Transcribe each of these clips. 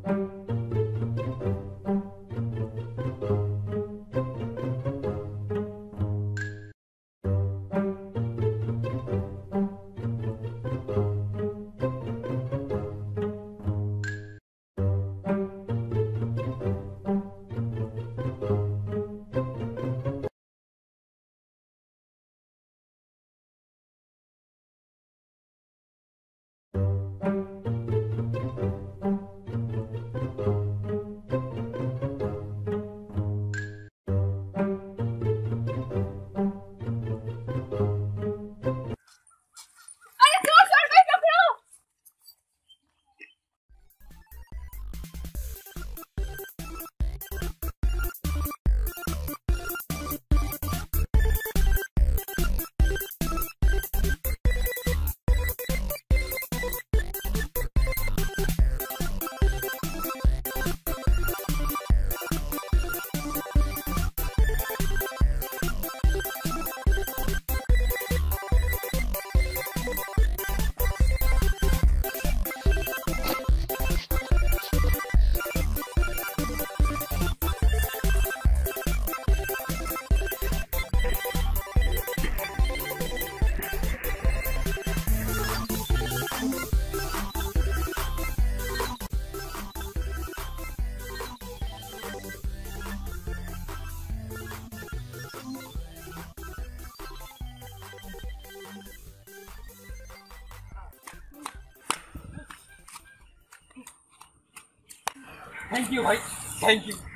Thank you भाई, thank you.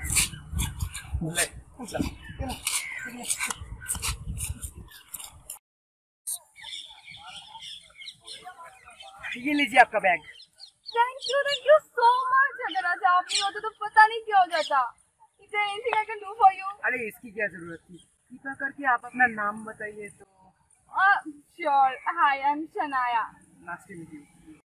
ये लीजिए आपका bag. Thank you so much. अगर आज आप नहीं होते तो पता नहीं क्या हो जाता। Is there anything I can do for you? अरे इसकी क्या जरूरत थी, कृपया करके आप अपना नाम बताइए तो। Sure. Hi, I'm Shania. Nice to meet you.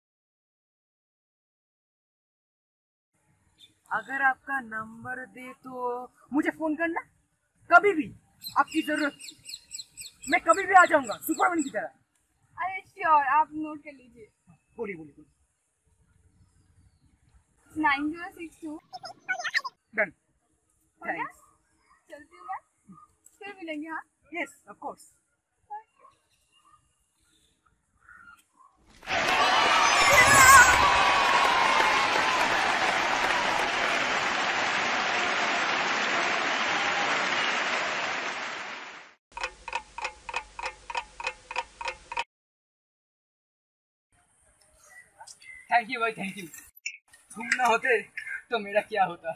अगर आपका नंबर दे तो मुझे फोन करना, कभी भी आपकी जरूरत, मैं कभी भी आ जाऊंगा सुपरमैन की तरह। अरे श्योर, आप नोट कर लीजिए। बोलिए बोलिए। 9062। Done, thanks. चलती हूँ मैं, फिर मिलेंगे। हाँ, yes of course. Thank you भाई, थैंक यू। तुम ना होते तो मेरा क्या होता।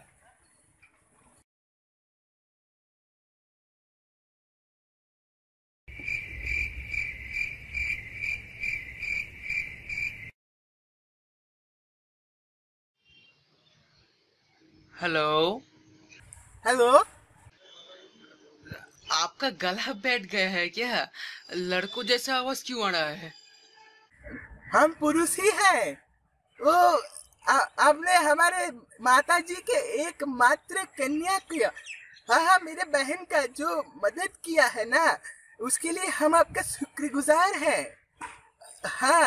हेलो हेलो, आपका गला बैठ गया है क्या? लड़कों जैसा आवाज क्यों आ रहा है? हम पुरुष ही हैं। वो आपने हमारे माता जी के एकमात्र कन्या किया। हाँ, मेरे बहन का जो मदद किया है ना, उसके लिए हम आपका शुक्रगुजार हैं। हाँ,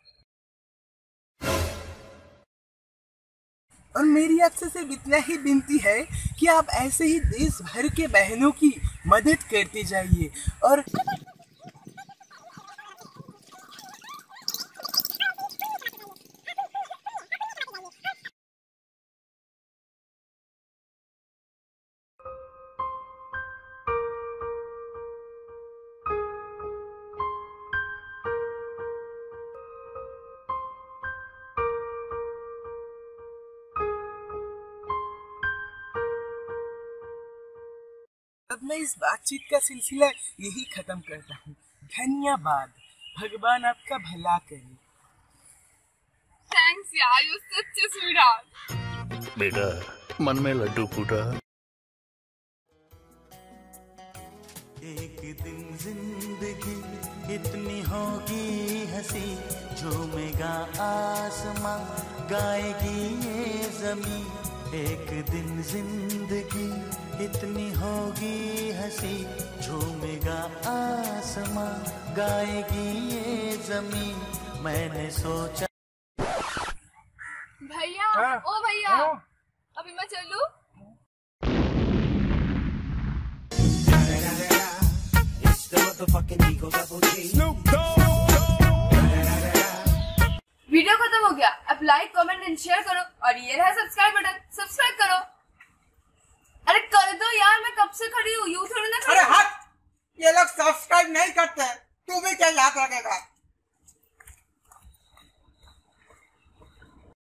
और मेरी आपसे सिर्फ इतना ही विनती है कि आप ऐसे ही देश भर के बहनों की मदद करते जाइए। और अब मैं इस बातचीत का सिलसिला यही खत्म करता हूँ। धन्यवाद, भगवान आपका भला करे। थैंक्स यार, यू सच अ स्वीटहार्ट। बेटा, मन में लड्डू फूटा। एक दिन जिंदगी इतनी होगी हंसी, झूमेगा आसमां, गाएगी ये जमीन। एक दिन जिंदगी इतनी होगी हंसी, झूमेगा आसमां, गाएगी ये जमीन। मैंने सोचा भैया, ओ भैया, क्या? अभी मैं चलूं? वीडियो खत्म हो गया। अब लाइक कमेंट एंड शेयर करो और ये रहा सब्सक्राइब बटन, सब्सक्राइब करो। अरे कर दो यार, मैं कब से खड़ी हूँ, यूं थोड़ी ना खड़ी अरे हूँ। हट, ये लोग सब्सक्राइब नहीं करते, तू भी क्या याद रखेगा।